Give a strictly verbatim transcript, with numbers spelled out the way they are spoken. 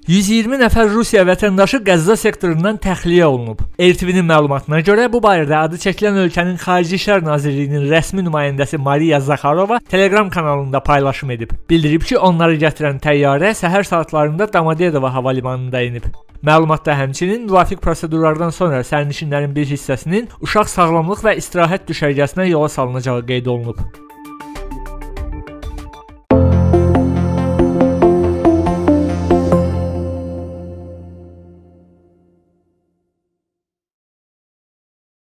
yüz iyirmi nəfər Rusiya vətəndaşı Qəzza sektorundan təxliyə olunub. R T V-nin məlumatına görə bu barədə adı çəkilən ölkənin Xarici İşlər Nazirliyinin rəsmi nümayəndəsi Mariya Zakharova Telegram kanalında paylaşım edib. Bildirib ki, onları gətirən təyyarə səhər saatlarında Domodedovo hava limanında enib. Məlumatda həmçinin müvafiq prosedurlardan sonra sərnişinlərin bir hissəsinin uşaq sağlamlıq və istirahət düşərgəsinə yola salınacağı qeyd olunub.